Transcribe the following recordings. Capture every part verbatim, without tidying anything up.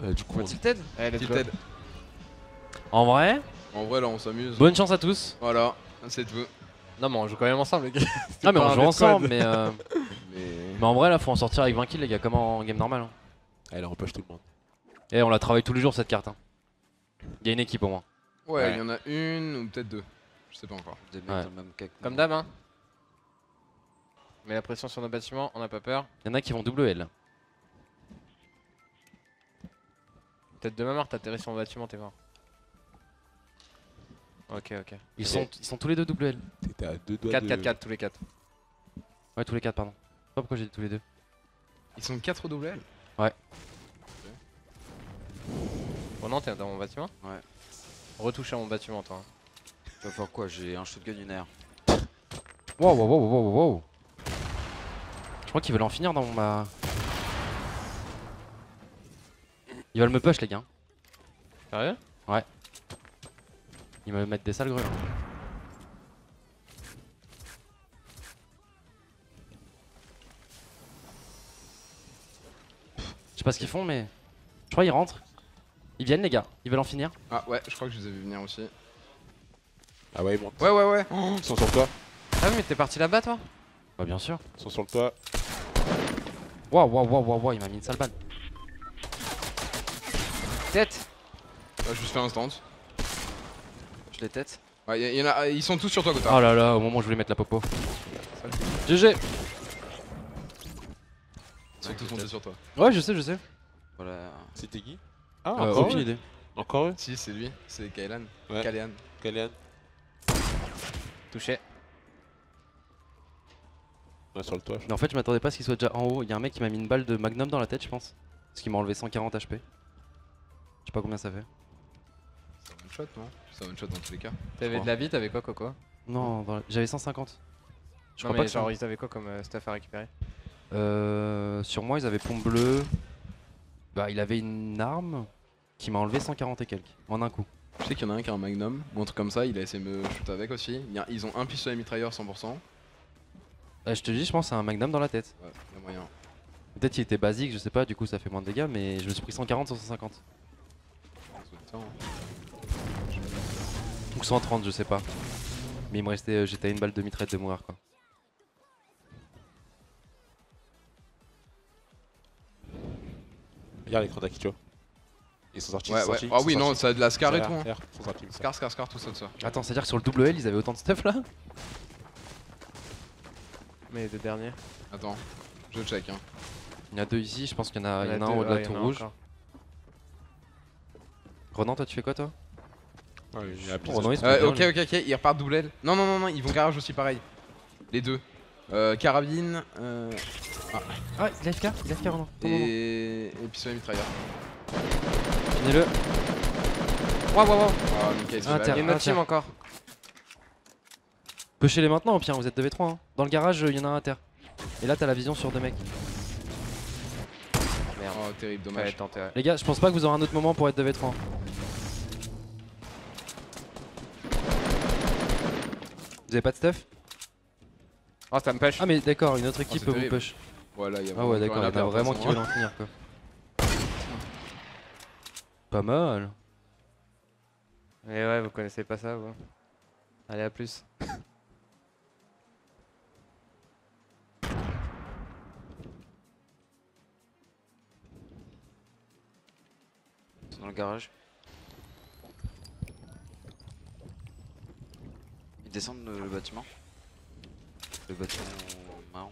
Euh, du coup, on... Tilted. Allez, let's go. Tilted. En vrai, En vrai, là, on s'amuse. bonne chance à tous. Voilà, c'est tout. Non, mais on joue quand même ensemble, les gars. Ah, mais pas on un joue death ensemble, squad. mais, euh... Mais. mais en vrai, là, faut en sortir avec vingt kills, les gars, comme en game normal. Hein. Allez, on push tout le monde. Et on la travaille tous les jours cette carte. Hein. Il y a une équipe au moins. Ouais, il Ouais. y en a une ou peut-être deux. Je sais pas encore. Des mecs Ouais. dans le même cas que Comme moi. d'hab, hein. Mets la pression sur nos bâtiments, on n'a pas peur. Il y en a qui vont double L. Peut-être demain, Marc, t'atterris sur mon bâtiment, t'es mort. Ok, ok. Ils sont, ils sont tous les deux double L. T'étais à deux doigts quatre, de... quatre, quatre, tous les quatre. Ouais, tous les quatre, pardon. Je sais pas pourquoi j'ai dit tous les deux. Ils sont quatre double L. Bon, non, t'es dans mon bâtiment. Ouais. Retouche à mon bâtiment, toi. Tu vas faire quoi? J'ai un shotgun, une air. Wow, wow, wow, wow, wow. Je crois qu'ils veulent en finir dans ma. Ils veulent me push, les gars. Sérieux? Ils me mettent des sales grues. Hein. Je sais pas ce qu'ils font, mais. Je crois qu'ils rentrent. Ils viennent, les gars. Ils veulent en finir. Ah ouais, je crois que je les ai vus venir aussi. Ah ouais, ils montent. Ouais, ouais, ouais. Ils sont sur toi. Ah oui, mais t'es parti là-bas, toi? Bah, bien sûr. Ils sont sur le toit. Waouh, waouh, waouh, waouh, waouh, il m'a mis une sale balle. Tête. Bah, je juste fait un stand. Je les tête. Ouais, y, y en a, ils sont tous sur toi, Gotha. Oh là là, au moment où je voulais mettre la popo. G G. Ils sont tous montés sur toi. Ouais, je sais, je sais. Voilà. C'était qui? Ah, Euh, encore aucune eux idée. Encore eux Si, c'est lui. C'est Kailan. Ouais. Kalian. Kalian. Touché. Ouais, sur le toit. je Mais en fait, je m'attendais pas à ce qu'il soit déjà en haut. Il y a un mec qui m'a mis une balle de Magnum dans la tête, je pense. Parce qu'il m'a enlevé cent quarante H P. Je sais pas combien ça fait. C'est un one shot, non? C'est un one shot dans tous les cas. T'avais crois. de la vie, t'avais quoi, Coco? Non, dans la- j'avais cent cinquante. Je Non, crois pas mais que ça- genre, ils avaient quoi comme euh, stuff à récupérer? Euh, sur moi, ils avaient pompe bleue. Bah, il avait une arme qui m'a enlevé cent quarante et quelques en un coup. Je sais qu'il y en a un qui a un magnum ou un truc comme ça, il a essayé de me shoot avec aussi. Il y a- Ils ont un pistolet mitrailleur cent pour cent. Euh, je te dis, je pense à un Magnum dans la tête. Ouais, y a moyen. Peut-être qu'il était basique, je sais pas, du coup ça fait moins de dégâts, mais je me suis pris cent quarante sur cent cinquante. Ou cent trente, je sais pas. Mais il me restait, euh, j'étais à une balle de mitraille de mourir quoi. Regarde l'écran d'Akicho. Ils sont sortis. Ouais, ils sont ouais. sortis, Ah ils oui, sont non, sortis. ça a de la scar et R, tout. Hein. R, ils sont sortis. Scar, scar, scar, tout ça, tout ça. Attends, c'est à dire que sur le double L, ils avaient autant de stuff là? Mais les deux derniers. Attends, je check. Hein. Il y en a deux ici, je pense qu'il y en a, il y en a deux, un en haut de ouais, la il y tour en a rouge. encore. Renan, toi tu fais quoi toi? Ouais, il y a la piste. Renan, il se Euh, fait bien, ok, lui. ok, ok, ils repartent double L. Non, non, non, non, ils vont garage aussi pareil. Les deux. Euh, carabine euh, Ah, il a F K, il a F K Renan. Attends, non, non. et... et pistolet mitrailleur. Finis-le. Waouh, waouh, waouh. Ah, Mickaël, c'est Ah, bad. tiens. Il y a une autre team tiens. encore. Pushez-les maintenant au pire, vous êtes deux v trois. Hein. Dans le garage, il y en a un à terre. Et là, t'as la vision sur deux mecs. Merde. Oh, terrible, Fallait dommage. tenter, ouais. Les gars, je pense pas que vous aurez un autre moment pour être deux v trois. Vous avez pas de stuff? Oh, ça me pêche. Ah, mais d'accord, une autre équipe c'est peut vous terrible. push. Voilà, il y a Ah ouais, d'accord, il y en a vraiment qui veulent veulent en finir quoi. Pas mal. Et ouais, vous connaissez pas ça, vous. Allez, à plus. Ils sont dans le garage. Ils descendent le, le bâtiment. Le bâtiment marron.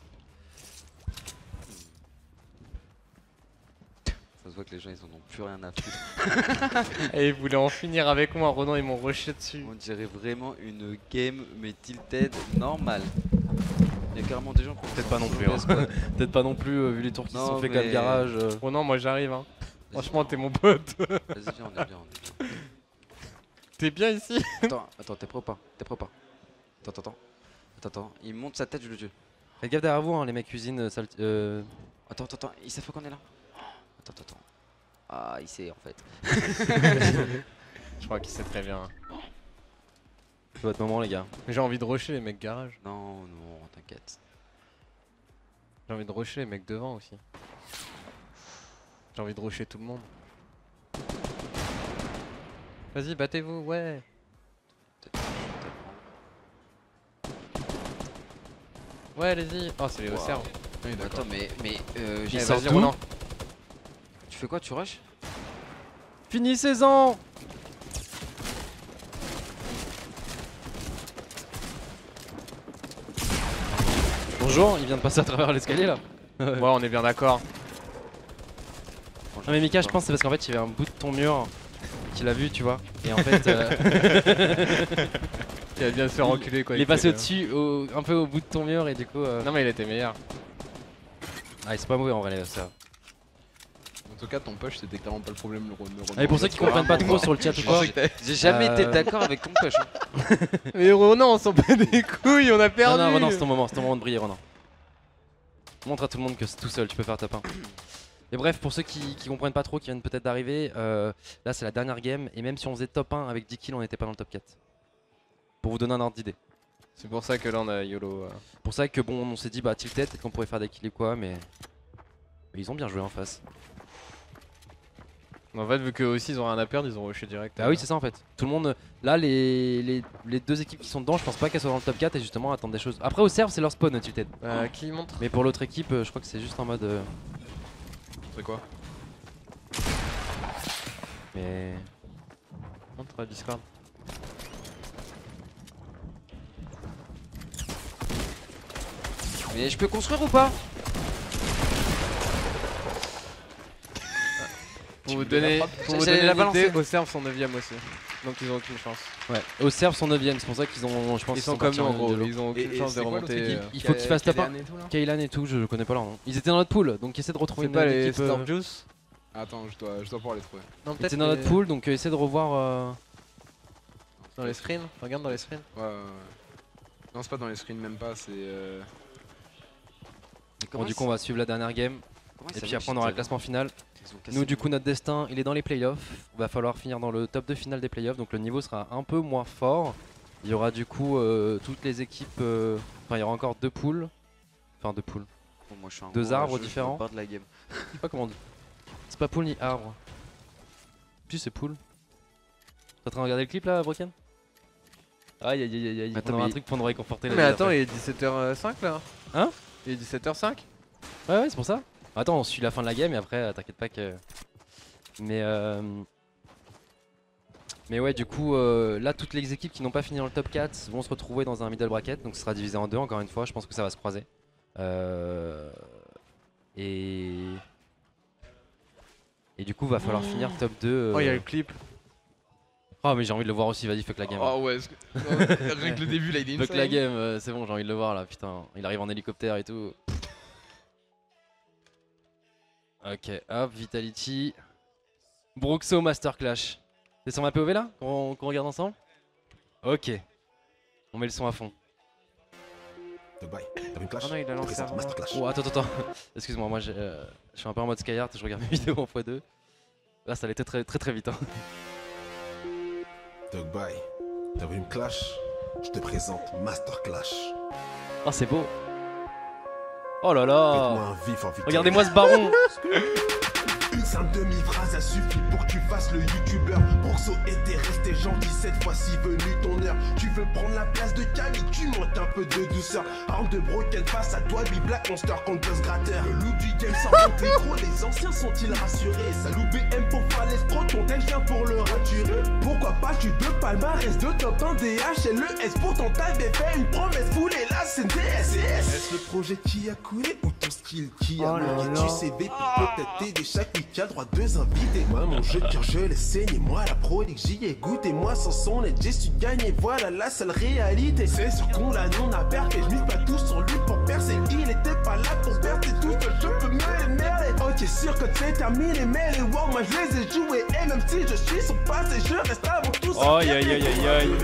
Ça se voit que les gens ils en ont plus rien à foutre. Et ils voulaient en finir avec moi, Renan, ils m'ont rushé dessus. On dirait vraiment une game mais tilted normale. Il y a carrément des gens qui ont Peut-être pas non plus, fait hein. squad. Peut-être pas non plus, euh, vu les tours qui se Non, sont fait mais- qu'à le garage. euh. Renan, moi j'arrive, hein. Vas-y, Franchement, viens. t'es mon pote. Vas-y viens, on est bien, on est bien. T'es bien ici? Attends, attends, t'es prêt ou pas? T'es prêt ou pas? Attends, attends, attends. Attends, attends, il monte sa tête, je le tue. Faites gaffe derrière vous, hein, les mecs cuisine, euh, sale- euh, Attends, attends, attends, il sait pas qu'on est là. Attends, attends, attends. Ah, il sait en fait. Je crois qu'il sait très bien. c'est votre moment, les gars. Mais j'ai envie de rusher les mecs garage. Non, non, t'inquiète. J'ai envie de rusher les mecs devant aussi. J'ai envie de rusher tout le monde. Vas-y, battez-vous, ouais. Ouais, allez-y. Oh, c'est les Wow. Auxerre. Oui, d'accord. Attends, mais. mais euh, Eh, j'ai sort vas-y, d'où Ronan. Tu fais quoi? Tu rushes? Finissez-en. Bonjour, il vient de passer à travers l'escalier là. Ouais, on est bien d'accord. Non mais Mika, je pense que c'est parce qu'en fait il y avait un bout de ton mur qu'il a vu, tu vois. Et en fait, euh, Il a bien se faire enculer quoi. il est avec passé le- au-dessus, au- un peu au bout de ton mur et du coup. euh, Non, mais il était meilleur. Ah, c'est pas mauvais en vrai, les ça. En tout cas, ton push c'était clairement pas le problème. Le Ronan. Allez, pour ceux qui comprennent pas trop sur le chat ou quoi. J'ai jamais Euh, été d'accord avec ton push. hein. Mais Ronan, on s'en bat des couilles, on a Non, perdu. non, Ronan, c'est ton moment, c'est ton moment de briller, Ronan. Montre à tout le monde que c'est tout seul, tu peux faire top un. Et bref, pour ceux qui, qui comprennent pas trop, qui viennent peut-être d'arriver, euh, là c'est la dernière game, et même si on faisait top un avec dix kills, on n'était pas dans le top quatre. Pour vous donner un ordre d'idée. C'est pour ça que là on a YOLO. euh. Pour ça que bon, on s'est dit, bah tilted, peut-être qu'on pourrait faire des kills ou quoi, mais... mais ils ont bien joué en face. En fait, vu qu'eux aussi ils ont rien à perdre, ils ont rushé direct. Ah oui, c'est ça en fait. Tout le monde, là les, les, les deux équipes qui sont dedans, je pense pas qu'elles soient dans le top quatre et justement attendent des choses. Après au serve, c'est leur spawn, tilted. Euh, qui montre? Mais pour l'autre équipe, euh, je crois que c'est juste en mode... euh, C'est quoi? Mais... Montre à Discord. Mais je peux construire ou pas? Pour vous donner, pour vous J'allais donner la l'idée, balancer. au serve sont neuvième aussi. Donc ils ont aucune chance. Ouais, au serve sont neuvième, c'est pour ça qu'ils ont, je pense Ils qu'ils sont comme partis nous en en gros, de l'eau. ils ont aucune Et- et chance de c'est quoi l'autre remonter. équipe euh, Il faut qu'ils fassent top un. Kélian et tout, là Kaylan et tout, je connais pas leur nom. Ils étaient dans notre pool, donc essaie de retrouver C'est une pas les équipe. euh, Storm Juice? Attends, je dois, je dois pouvoir les trouver. Non, Ils étaient dans notre pool, donc euh, essaie de revoir. euh, Dans les screens, regarde dans les screens. Ouais, ouais, ouais. Non, c'est pas dans les screens, même pas, c'est. Euh... Bon, du coup, on va suivre la dernière game. Comment Et ça puis marche, après, on aura le cette classement final. Ils ont cassé Nous, du le- coup, notre destin, il est dans les playoffs. Il va falloir finir dans le top deux final des playoffs, donc le niveau sera un peu moins fort. Il y aura du coup euh, toutes les équipes. euh, Enfin, il y aura encore deux poules. Enfin, deux poules. Bon, moi, je suis un Deux gros arbres rageux, je différents. me barre de la game. Je sais pas comment on dit. C'est pas poule ni arbre. Puis c'est poule. T'es en train de regarder le clip là, Broken? Aïe aïe aïe aïe aïe. Attends, On aura un mais- truc pour nous réconforter la Mais vie attends, après. il est dix-sept heures cinq là. Hein? Il est dix-sept heures cinq. Ouais, ouais, c'est pour ça. Attends, on suit la fin de la game et après, euh, t'inquiète pas que. Mais euh... Mais ouais, du coup, euh, là, toutes les équipes qui n'ont pas fini dans le top quatre vont se retrouver dans un middle bracket. Donc, ce sera divisé en deux, encore une fois. Je pense que ça va se croiser. Euh... Et. Et du coup, va falloir finir top deux. Oh, il y a euh, le clip. Oh, mais j'ai envie de le voir aussi. Vas-y, fuck la game. Oh ouais, est-ce que- oh, rien que le début là, il est Fuck insane. la game, euh, c'est bon, j'ai envie de le voir là. Putain, il arrive en hélicoptère et tout. Ok, hop, Vitality. Bruxo Master Clash. C'est sur ma P O V là qu'on qu'on regarde ensemble? Ok. On met le son à fond. Dubaï, t'as vu Clash? Oh non, il a lancé Présente avant. Masterclash. Oh, attends, attends, attends. Excuse-moi, moi j'ai, euh, je suis un peu en mode Skyheart, je regarde mes vidéos en fois deux. Là, ça allait très très très, très vite. Hein. Dubaï, t'as vu une Clash? Je te présente Master Clash. Oh, c'est beau. Oh là Faites-moi là. un vif en vitesse. Regardez-moi ce baron. Une simple demi-phrase a suffi pour que tu fasses le youtubeur. Broxo était resté gentil, cette fois-ci venu ton heure. Tu veux prendre la place de Camille, tu manques un peu de douceur. Arme de Broken face à toi, Big Black Monster contre Buzz Gratter. Le loup du game sans compte les gros, les anciens sont-ils rassurés? Salut B M pour faire l'escroc, ton tel vient pour le raturer. Pourquoi pas tu deux palmarès de top un D H et le S. Pourtant t'avais fait une promesse foulée, là c'est D S. Est-ce le projet qui a coulé ou ton skill qui a Oh là manqué? là. Tu sais V pour peut-être t'aider chaque week-end, droit deux invités. Moi mon jeu de cœur je l'ai saigné, moi la prolique j'y ai goûté. Moi sans son aide j'ai su gagner, voilà la seule réalité. C'est sûr qu'on l'a non a percé, je mise pas tout sur lui pour percer. Il était pas là pour perdre, c'est tout seul je peux me les merder. Ok sûr que c'est terminé mais les war moi je les ai joués. Et même si je suis son passé je reste avant tout. Oh, aïe aïe aïe aïe aïe.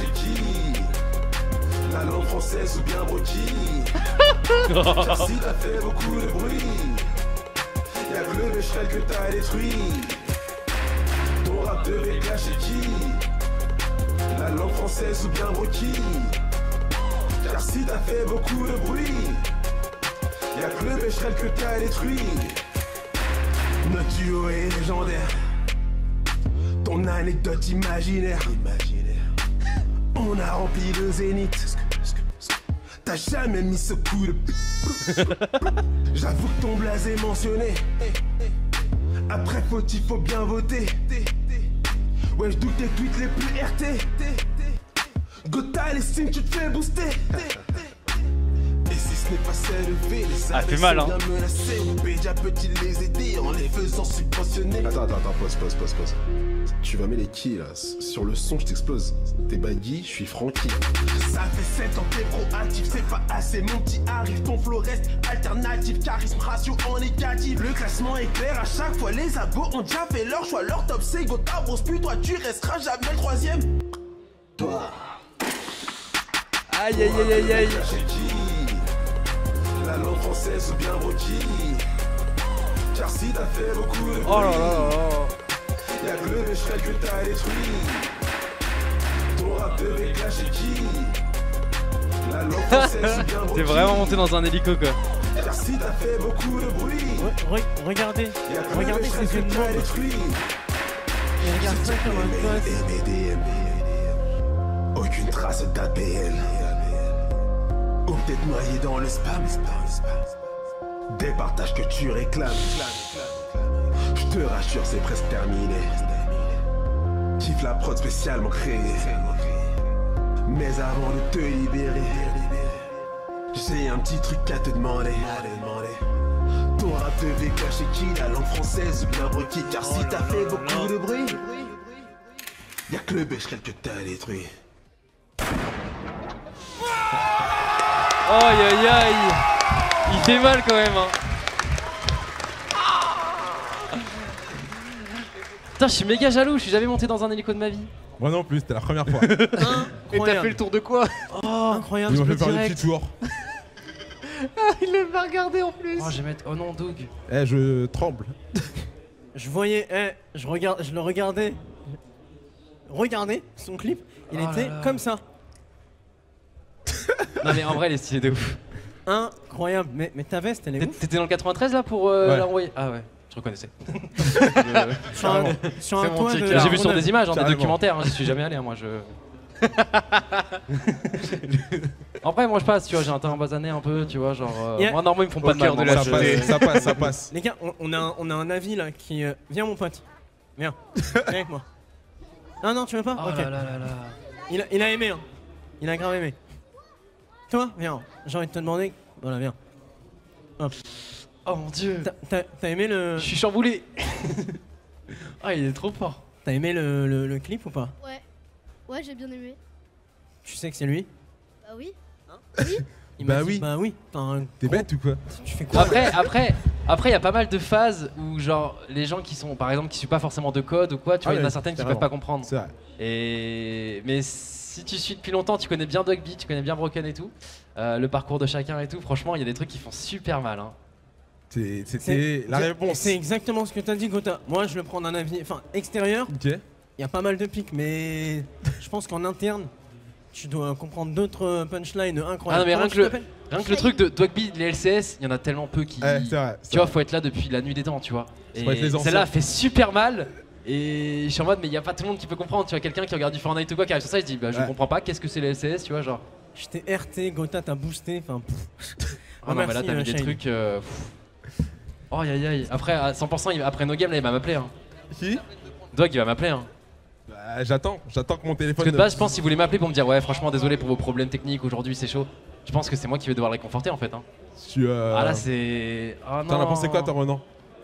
La langue française ou bien broki. Car si t'as fait beaucoup de bruit, y'a que le Becherel que t'as détruit. Ton rap devait clasher qui? La langue française ou bien broki. Car si t'as fait beaucoup de bruit, y'a que le Becherel que t'as détruit. Notre duo est légendaire. ton anecdote imaginaire. On a rempli le zénith. T'as jamais mis ce coup de p. J'avoue que ton blaze est mentionné. Après faute, il faut bien voter. Ouais, je doute tes tweets les plus R T. Gotha, les signes, tu te fais booster. Et si ce n'est pas s'élever, les Ah, fait mal, hein. bien menacés. Bédia peut-il les aider en les faisant subventionner? Attends, attends, attends, pause, pause, pause, pause. Tu vas mettre les quilles là. Sur le son, je t'explose. T'es baggy, je suis Francky. Ça fait sept ans que t'es proactif, c'est pas assez, mon petit arrive. Ton flow reste alternatif, charisme ratio en négatif. Le classement est clair, à chaque fois les abos ont déjà fait leur choix. Leur top c'est Gotha, brosse plus, toi tu resteras jamais le troisième. Toi. Aïe aïe aïe aïe aïe. Chez qui? La langue française ou bien broki? Car si t'as fait beaucoup de bruit, Oh là là là là. y'a que le Becherel que t'as détruit. Ton rap devait clasher qui? La langue française ou bien broki? T'es vraiment monté dans un hélico quoi. Car si t'as fait beaucoup de bruit, Re- re- regardez, y'a que regardez le ces Becherel yeux de que t'as mort. détruit. Et regarde ça comme un gosse. Aucune trace d'A P N. Ou peut-être noyé dans le spam. Des partages que tu réclames. Je te rassure, c'est presque terminé. Kiffe la prod spécialement créée. Mais avant de te libérer, j'ai un petit truc à te demander. Ton rap devait cacher qui? La langue française ou bien broki? Car si t'as fait beaucoup de bruit, y'a que le Becherel que t'as détruit. Aïe aïe aïe. Il fait mal quand même hein. Putain, je suis méga jaloux, je suis jamais monté dans un hélico de ma vie. Moi non plus, c'était la première fois. Et t'as fait le tour de quoi? Oh, Incroyable. Ils m'ont ce fait faire le direct. petit tour. Il l'a pas regardé en plus. oh, je vais mettre. Oh non, Doug. Eh, je tremble. Je voyais, eh, je regarde, je le regardais. Regardez son clip, il Oh était là là. comme ça. Non, mais en vrai, il est stylé de ouf. Incroyable. Mais, mais ta veste, elle est T'é- ouf. T'étais dans le quatre-vingt-treize là pour euh, Ouais. l'envoyer? Ah ouais, je reconnaissais. Sur un, sur un C'est mon coin tic, de. là. J'ai vu sur Rhône-Alpes. des images, hein, des Carrément. documentaires, hein, j'y suis jamais allé, hein, moi je. Après, moi je passe, tu vois, j'ai un teint basané un peu, tu vois, genre. euh, Yeah. Moi, normalement, ils me font Au pas de mal. cœur de moi, la Ça moi, je- passe, ça passe, ça passe. Les gars, on, on a un, on a un avis là qui. euh, Viens, mon pote. Viens. Viens avec moi. Non, non, tu veux pas? Oh Ok. là là là là. Il a, il a aimé, hein. Il a grave aimé. Toi, viens. J'ai envie de te demander. Voilà, viens. Oh mon dieu. T'as- T'as t'as aimé le. Je suis chamboulé. Ah, il est trop fort. T'as aimé le, le, le clip ou pas? Ouais. Ouais, j'ai bien aimé. Tu sais que c'est lui? Bah oui. Il m'a Bah dit, oui. Bah oui. T'as un T'es gros- bête ou quoi? Tu fais quoi? Après, après, après, il y a pas mal de phases où, genre, les gens qui sont, par exemple, qui suivent pas forcément de code ou quoi, tu Ah vois, il y en a ouais, certaines qui carrément. peuvent pas comprendre. C'est vrai. Et mais si tu suis depuis longtemps, tu connais bien Dogby, tu connais bien Broken et tout, euh, le parcours de chacun et tout. Franchement, il y a des trucs qui font super mal. Hein. C'est- C'est- C'était la c'est- réponse. C'est exactement ce que t'as dit, Gotha. Moi, je le prends d'un avis. Enfin, extérieur, Ok. il y a pas mal de pics, mais je pense qu'en interne, tu dois comprendre d'autres punchlines incroyables. Ah non, mais Comment rien tu que le- t'appelles? Rien que le truc de Dogby, les L C S, il y en a tellement peu qui. Ouais, c'est vrai. c'est Tu vois, vrai. faut être là depuis la nuit des temps, tu vois. Faut être les Et anciens. celle-là fait super mal. Et je suis en mode, mais il y a pas tout le monde qui peut comprendre. Tu vois, quelqu'un qui regarde du Fortnite ou quoi, qui arrive sur ça, il se dit, bah je Ouais. comprends pas, qu'est-ce que c'est les L C S, tu vois, genre. Je t'ai R T, Gotha t'a boosté. Enfin, pff. Ah non, mais là, merci, t'as euh, mis des Shine. trucs. euh, pff. Oh, aïe aïe aïe. Après, à cent pour cent, il- après No Game, là, il va m'appeler. Hein. Qui? Dog, il va m'appeler. Hein. Bah, J'attends, j'attends que mon téléphone. Parce que de base, je pense qu'il voulait m'appeler pour me dire, ouais, franchement, désolé pour vos problèmes techniques, aujourd'hui c'est chaud. Je pense que c'est moi qui vais devoir le réconforter en fait. Hein. Tu, euh... Ah là, c'est. Oh, T'en as non. pensé quoi, toi, Renan?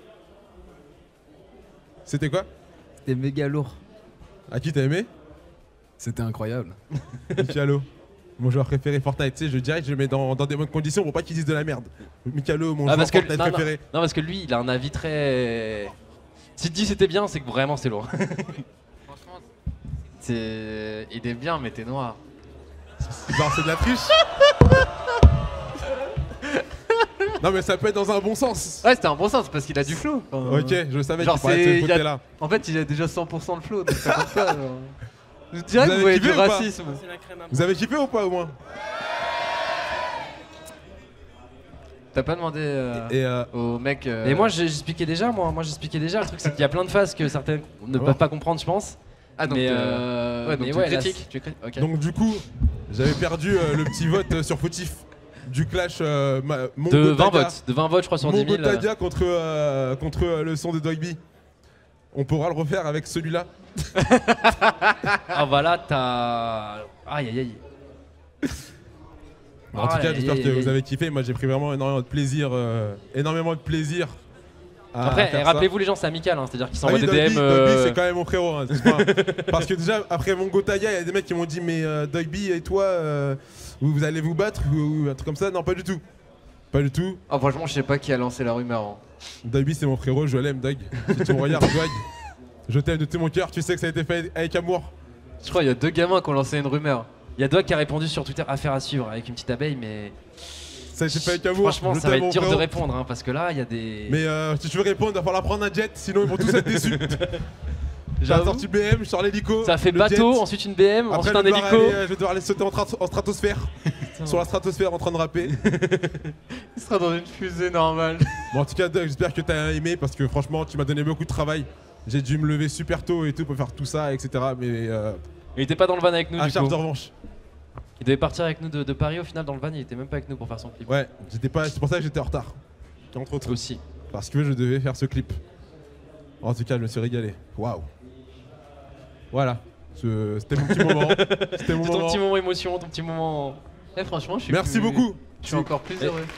C'était quoi? C'était méga lourd. À qui t'as aimé? C'était incroyable. Mikalo. Mon joueur préféré Fortnite, tu sais, je dirais que je le mets dans, dans des bonnes conditions pour pas qu'il dise de la merde. Mikalo, mon Ah, joueur parce que, Fortnite non, non, préféré. non, parce que lui, il a un avis très. Si tu dis c'était bien, c'est que vraiment c'est lourd. Franchement, c'est. Il est bien, mais t'es noir. Genre, c'est de la triche. Non, mais ça peut être dans un bon sens. Ouais, c'était un bon sens parce qu'il a du flow. Enfin, Ok, je savais genre, qu'il parlait de c'est- ce il y a- côté-là. En fait, il a déjà cent pour cent de flow, donc ça compte pas. genre. Je dirais Vous que avez vous voyez kiffé du ou pas racisme. C'est la crème à Vous avez kiffé ou pas au moins? T'as pas demandé euh, Et, euh, au mec. euh, Et moi j'ai- j'expliquais déjà, moi, moi j'expliquais déjà. Le truc c'est qu'il y a plein de phases que certains ne Ouais. peuvent pas comprendre, je pense. Ah donc, mais, euh, ouais, donc mais tu ouais, là, critiques. Tu critiques. Ok. Donc du coup, j'avais perdu euh, le petit vote euh, sur Fautif du clash euh, ma- De Mongo vingt Tadia. votes, de vingt votes je crois sur dix Mongo mille. euh. Tadia contre, euh, contre euh, le son de Dogby. On pourra le refaire avec celui-là. Ah voilà, t'as. Aïe aïe aïe. En tout Aïe, cas, aïe, j'espère aïe, que aïe. vous avez kiffé. Moi, j'ai pris vraiment énormément de plaisir, euh, énormément de plaisir. à Après, faire eh, ça. rappelez-vous les gens, c'est amical, hein, c'est-à-dire qu'ils Ah s'envoient oui, des Dogby, D M. euh, Dogby, c'est quand même mon frérot. Hein, c'est pas- Parce que déjà, après Mongo Tadia, il y a des mecs qui m'ont dit mais euh, Dogby et toi, euh, vous, vous allez vous battre ou, ou un truc comme ça. Non, pas du tout. Pas du tout. Ah, franchement, je sais pas qui a lancé la rumeur. hein. Dogby, c'est mon frérot, je l'aime, Dog. Si tu me regardes, Dog, je t'aime de tout mon cœur. Tu sais que ça a été fait avec amour. Je crois qu'il y a deux gamins qui ont lancé une rumeur. Il y a Doig qui a répondu sur Twitter affaire à suivre avec une petite abeille, mais. Ça a été fait avec amour. Franchement, je ça va t'aime, être mon dur de frérot. répondre hein, parce que là, il y a des. Mais euh, si tu veux répondre, il va falloir prendre un jet, sinon ils vont tous être déçus. J'ai J'avoue. sorti B M, je sors l'hélico. Ça fait le bateau, jet. ensuite une B M, Après, ensuite je un vais devoir hélico. aller, euh, je vais devoir aller sauter en, tra- en stratosphère. Sur la stratosphère en train de rapper. Il sera dans une fusée normale. Bon, en tout cas, Doug, j'espère que t'as aimé parce que franchement, tu m'as donné beaucoup de travail. J'ai dû me lever super tôt et tout pour faire tout ça, et cetera. Mais euh, Il était pas dans le van avec nous. à du charge coup. de revanche. Il devait partir avec nous de, de Paris au final dans le van, il était même pas avec nous pour faire son clip. Ouais, j'étais pas. C'est pour ça que j'étais en retard. Entre autres. Aussi. Parce que je devais faire ce clip. En tout cas, je me suis régalé. Waouh. Voilà. Ce- C'était mon petit moment. C'était mon C'est ton moment. petit moment émotion, ton petit moment. Eh, franchement, je suis Merci plus- beaucoup. Je suis encore plus Eh. heureux.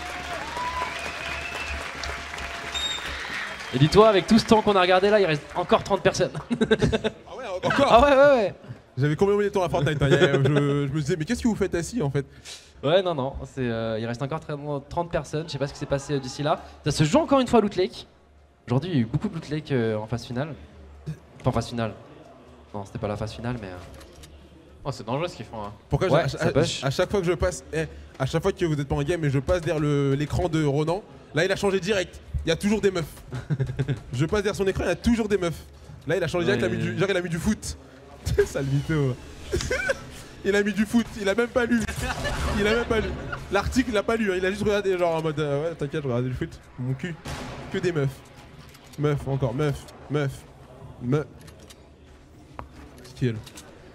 Et dis-toi, avec tout ce temps qu'on a regardé là, il reste encore trente personnes. Ah ouais, encore. Ah ouais, ouais, ouais. J'avais combien de temps à Fortnite hein, il y a- je, je me disais, mais qu'est-ce que vous faites assis en fait? Ouais, non, non, c'est, euh, il reste encore trente personnes, je sais pas ce qui s'est passé euh, d'ici là. Ça se joue encore une fois à Loot Lake. Aujourd'hui, il y a eu beaucoup de Loot Lake euh, en phase finale. Enfin, en phase finale. Non, c'était pas la phase finale, mais. euh, Oh, c'est dangereux ce qu'ils font. Hein. Pourquoi Ouais, à, ça à- push. à chaque fois que je passe, eh, à chaque fois que vous êtes pas en game et je passe derrière le- l'écran de Ronan, là il a changé direct. Il y a toujours des meufs. Je passe derrière son écran, il y a toujours des meufs. Là il a changé direct, il a mis du, genre, il a mis du foot. Sale mytho. Il a mis du foot, il a même pas lu. Il a même pas lu. L'article il a pas lu, hein, il a juste regardé genre en mode euh, ouais t'inquiète, je regarde le foot. Mon cul. Que des meufs. Meufs encore, meufs, meufs, meufs. Style.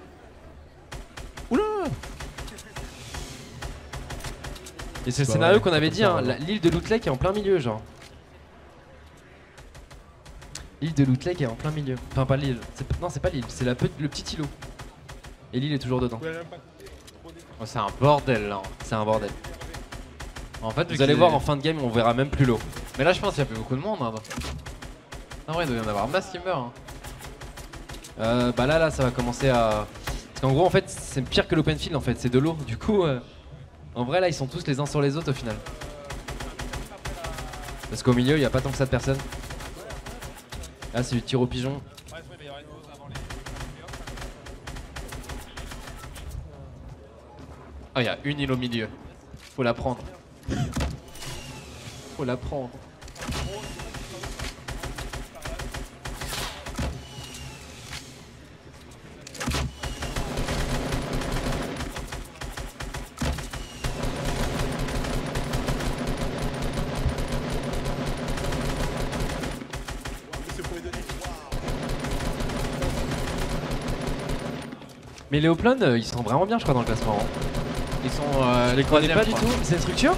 Oula. Et c'est le Bah scénario ouais, qu'on avait comme dit, ça, hein, vraiment. la- l'île de Loot Lake est en plein milieu, genre. L'île de Loot Lake est en plein milieu. Enfin, pas l'île. C'est p- Non, c'est pas l'île, c'est la pe- le petit îlot. Et l'île est toujours dedans. Oh, c'est un bordel là. C'est un bordel. En fait, Vous allez voir en fin de game, on verra même plus l'eau. Mais là, je pense qu'il y a plus beaucoup de monde. Hein. En vrai, il doit y en avoir masse qui meurt. Hein. Euh, bah là, là, ça va commencer à. Parce qu'en gros, en fait, c'est pire que l'open field en fait, c'est de l'eau. Du coup, euh, en vrai, là, ils sont tous les uns sur les autres au final. Parce qu'au milieu, il n'y a pas tant que ça de personnes. Là, c'est du tir au pigeon. Ah, il y a une île au milieu. Faut la prendre. Faut la prendre. Mais les Hoplon, euh, ils sont vraiment bien, je crois, dans le classement. hein. Ils sont euh, les Je connais troisièmes, pas je du crois. tout. C'est une structure?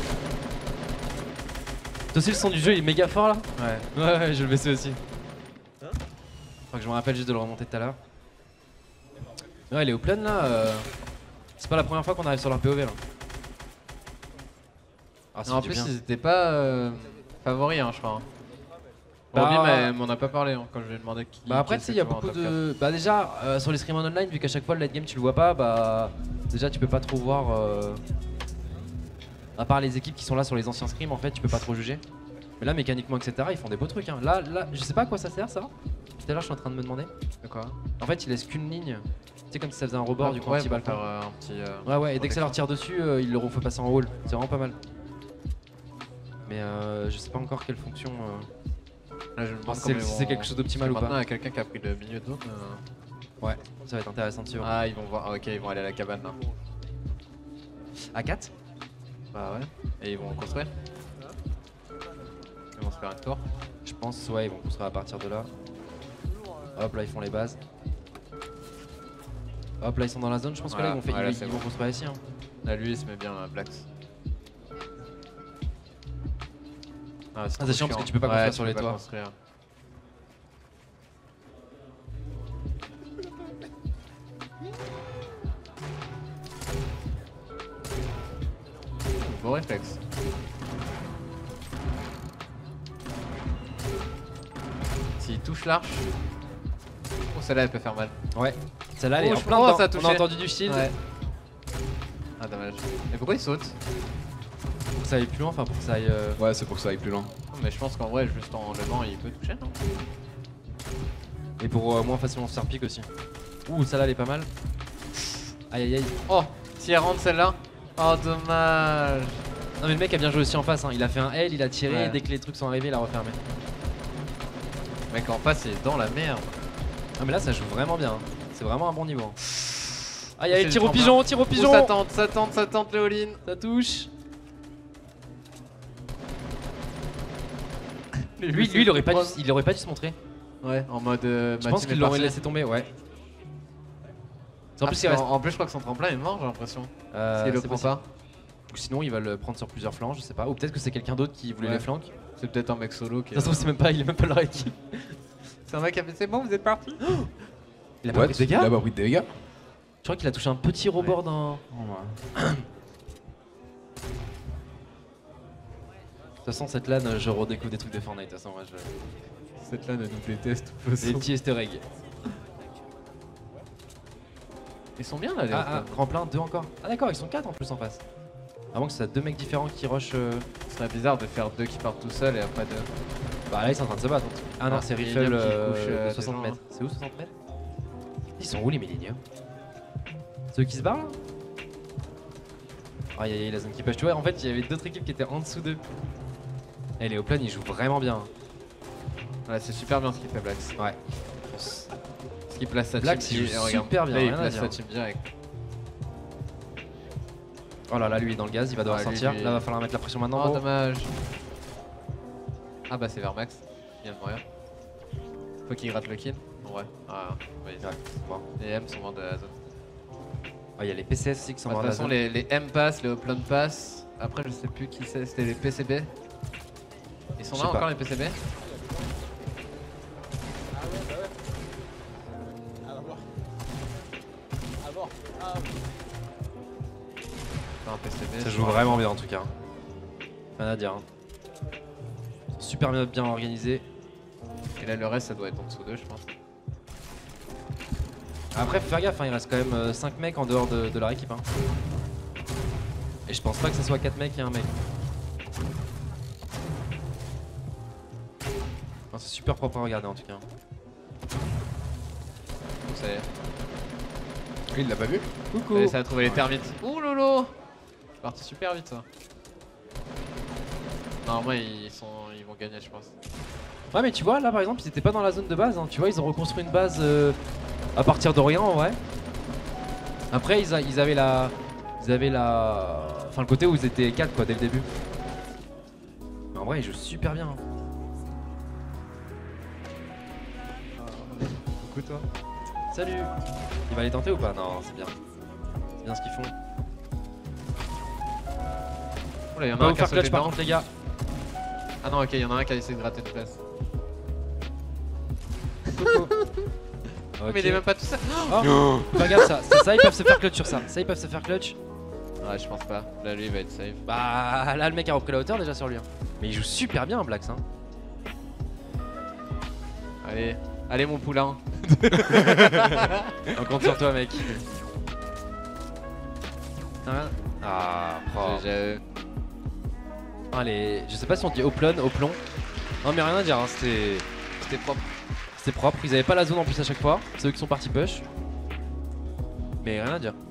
Toi aussi, le son du jeu il est méga fort là? Ouais. Ouais, ouais, je le baissais aussi. Je crois que je me rappelle juste de le remonter tout à l'heure. Ouais, les Hoplon là, euh, c'est pas la première fois qu'on arrive sur leur P O V là. Ah, ça Non, en fait du plus, bien. ils étaient pas euh, favoris, hein, je crois. hein. Bah, Roby m'a- m'en a pas parlé hein, quand je lui ai demandé qui. Bah après qui tu sais il y a était beaucoup en top quatre. de... Bah déjà euh, sur les streams en online vu qu'à chaque fois le late game tu le vois pas bah déjà tu peux pas trop voir euh... à part les équipes qui sont là sur les anciens scrims en fait tu peux pas trop juger. Mais là mécaniquement etc ils font des beaux trucs hein. Là, là je sais pas à quoi ça sert ça. Tout à l'heure je suis en train de me demander. De quoi? En fait ils laissent qu'une ligne. Tu sais comme si ça faisait un rebord Ah, du coup ouais, un petit pour balcon. faire, euh, un petit, euh, ouais ouais et dès que ça leur protection. tire dessus euh, ils leur font passer en hall. C'est vraiment pas mal. Mais euh, je sais pas encore quelle fonction... Euh... Là, je me demande Si comment c'est ils si c'est vont- quelque chose d'optimal ou parce que pas. Maintenant, il y a quelqu'un qui a pris le milieu de zone. euh. Ouais, ça va être intéressant de suivre. Ah, ils vont voir. Ah, ok, ils vont aller à la cabane là. A quatre? Bah ouais. Et ils vont construire. Ils vont se faire un tour. Je pense, ouais, ils vont construire à partir de là. Hop, là, ils font les bases. Hop, là, ils sont dans la zone. Je pense que là, ils vont, faire, ouais, là, ils, c'est ils bon. vont construire ici. Hein. Là, lui, il se met bien à Blacks. Ah, Ah, c'est chiant parce que tu peux pas construire ouais, sur tu les peux pas toits. construire. Bon réflexe. S'il touche l'arche. Oh, celle-là, elle peut faire mal. Ouais. Celle-là, elle est Oh, en je- plein oh, dedans. ça a On a touché. entendu du shield. Ouais. Ah, dommage. Mais pourquoi il saute? Pour que ça aille plus loin, enfin pour que ça aille. Euh... Ouais, c'est pour que ça aille plus loin. Non, mais je pense qu'en vrai, juste en levant, il peut toucher, non? Et pour euh, moins facilement se faire pique aussi. Ouh, celle-là, elle est pas mal. Aïe aïe aïe. Oh, si elle rentre celle-là. Oh, dommage. Non, mais le mec a bien joué aussi en face. Hein. Il a fait un L, il a tiré. Ouais. Et dès que les trucs sont arrivés, il a refermé. Le mec en face, il est dans la merde. Ah, mais là, ça joue vraiment bien. Hein. C'est vraiment un bon niveau. Hein. Aïe aïe, C'est tire du au tremplin. pigeon, tire au Oh, pigeon. ça tente, ça tente, ça tente le all-in. Ça touche. Lui, lui, il aurait pas dû, il aurait pas dû se montrer. Ouais, en mode. Euh, Je ma pense team qu'il est l'aurait partie. laissé tomber, ouais. En Ah, plus, il reste. en, en plus, je crois que son tremplin est mort, j'ai l'impression. Euh, S'il le c'est prend possible. pas. Ou sinon, il va le prendre sur plusieurs flancs, je sais pas. Ou peut-être que c'est quelqu'un d'autre qui voulait Ouais. les flancs. C'est peut-être un mec solo qui. Ça se trouve, c'est même pas, il est même pas leur équipe. C'est un mec qui a fait c'est bon, vous êtes parti. Il a pas What pris de dégâts. Il a pas pris de dégâts. Je crois qu'il a touché un petit rebord dans. De toute façon, cette LAN, je redécouvre des trucs de Fortnite. De toute façon, moi, je. Cette là ne nous déteste. Des petits easter eggs. Ils sont bien là, les Ah, autres, ah, tremplin, deux encore. Ah, d'accord, ils sont quatre en plus en face. À moins que ce soit deux mecs différents qui rushent. Euh... Ce serait bizarre de faire deux qui partent tout seuls et après deux. Bah là, ils sont en train de se battre. Ah non, Ah, c'est Millennium Riffle qui euh, couche, euh, de des soixante gens, mètres. hein. C'est où soixante mètres? Ils sont où les Millennium? Ceux qui se barrent là? Aïe aïe aïe, la zone qui push. Tu vois, en fait, il y avait d'autres équipes qui étaient en dessous d'eux. Et les Oplan, ils jouent vraiment bien. Ouais, c'est super bien ce qu'il fait Blacks. Ouais. Ce qu'il place sa Blacks, team. il et joue regarde, super bien, là, il rien à place dire. sa team direct. Oh là là, lui il est dans le gaz, il va devoir Ouais, lui, sortir. lui- Là, va falloir mettre la pression maintenant. Oh, gros. dommage. Ah bah c'est Vermax. Il vient de mourir. Faut qu'il gratte le kill. En vrai. Ah, ouais. Ouais, c'est bon. Les M sont morts de la zone. Ah, il y a les P C S aussi qui sont Bah, morts de de toute la façon, zone. les, les M pass, les Oplon pass. Après, je sais plus qui c'est. C'était les P C B. Ils sont Je là sais pas. encore les P C B? Pas un P C B. Ça joue vraiment bien en tout cas. Rien à dire. Hein. Super bien, bien organisé. Et là, le reste, ça doit être en dessous d'eux, je pense. Après, faut faire gaffe, hein, il reste quand même cinq mecs en dehors de, de leur équipe. Hein. Et je pense pas que ce soit quatre mecs et un mec. Non, c'est super propre à regarder en tout cas. Ça y est. Il l'a pas vu? Coucou. Allez, ça a trouvé les termites. Ouh lolo! C'est parti super vite ça. Normalement, ils, sont... ils vont gagner, je pense. Ouais, mais tu vois, là par exemple, ils étaient pas dans la zone de base. Hein. Tu vois, ils ont reconstruit une base euh, à partir de rien en vrai. Après, ils, a- ils avaient la. Ils avaient la. Enfin, le côté où ils étaient quatre quoi dès le début. Mais en vrai, ils jouent super bien. Hein. Coucou toi. Salut. Il va les tenter ou pas? Non, c'est bien. C'est bien ce qu'ils font. Oula, il y en On a va un vous qui a faire sauté clutch par dedans. contre, les gars. Ah non, ok, il y en a un qui a essayé de gratter une place. Ok. Mais il est même pas tout seul. Oh. Fais gaffe, ça, ça, ça, ils peuvent se faire clutch sur ça. Ça, ils peuvent se faire clutch. Ouais, je pense pas. Là, lui, il va être safe. Bah, là, le mec a repris la hauteur déjà sur lui. Hein. Mais il joue super bien, Blacks. Hein. Allez, allez, mon poulain. On compte sur toi, mec. Ah, propre. J'ai- Allez, je sais pas si on dit Oplon, Oplon. Non, mais rien à dire, hein, c'était. C'était propre. C'était propre, ils avaient pas la zone en plus à chaque fois. C'est eux qui sont partis push. Mais rien à dire.